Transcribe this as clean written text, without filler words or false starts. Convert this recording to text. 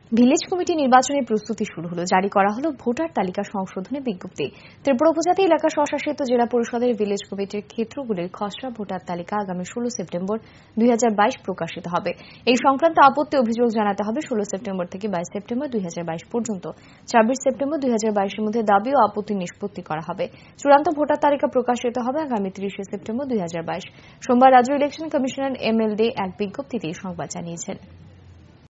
Village committee নির্বাচনের প্রস্তুতি শুরু হলো। জারি করা হলো ভোটার তালিকা সংশোধনের বিজ্ঞপ্তি। ত্রিপুরা উপজাতি এলাকা স্বশাসিত জেলা পরিষদের ভিলেজ কমিটির ক্ষেত্রগুলির খসড়া ভোটার তালিকা আগামী 16 সেপ্টেম্বর 2022 প্রকাশিত হবে। এই সংক্রান্ত আপত্তি অভিযোগ জানাতে হবে 16 সেপ্টেম্বর থেকে 22 সেপ্টেম্বর 2022 পর্যন্ত। 26 সেপ্টেম্বর 2022 এর মধ্যে দাবি ও আপত্তি নিষ্পত্তি করা হবে। চূড়ান্ত ভোটার তালিকা প্রকাশিত হবে আগামী 30 সেপ্টেম্বর 2022। সোমবার রাজ্য ইলেকশন কমিশনার MLD এক বিজ্ঞপ্তিতে সংবাদ জানিয়েছেন।